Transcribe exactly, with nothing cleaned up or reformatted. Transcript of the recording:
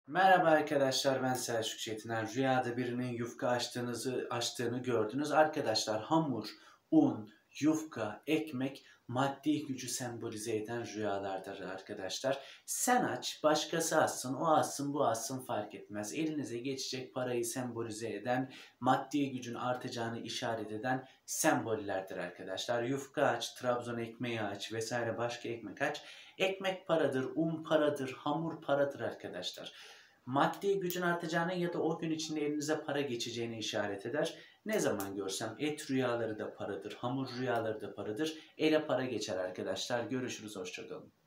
Merhaba arkadaşlar, ben Selçuk Çetiner. Rüyada birinin yufka açtığınızı açtığını gördünüz. Arkadaşlar, hamur, un, yufka, ekmek maddi gücü sembolize eden rüyalardır arkadaşlar. Sen aç, başkası açsın, o açsın, bu açsın fark etmez. Elinize geçecek parayı sembolize eden, maddi gücün artacağını işaret eden sembollerdir arkadaşlar. Yufka aç, Trabzon ekmeği aç vesaire başka ekmek aç. Ekmek paradır, un paradır, hamur paradır arkadaşlar. Maddi gücün artacağını ya da o gün içinde elinize para geçeceğini işaret eder. Ne zaman görsem et rüyaları da paradır, hamur rüyaları da paradır. Ele para geçer arkadaşlar. Görüşürüz, hoşçakalın.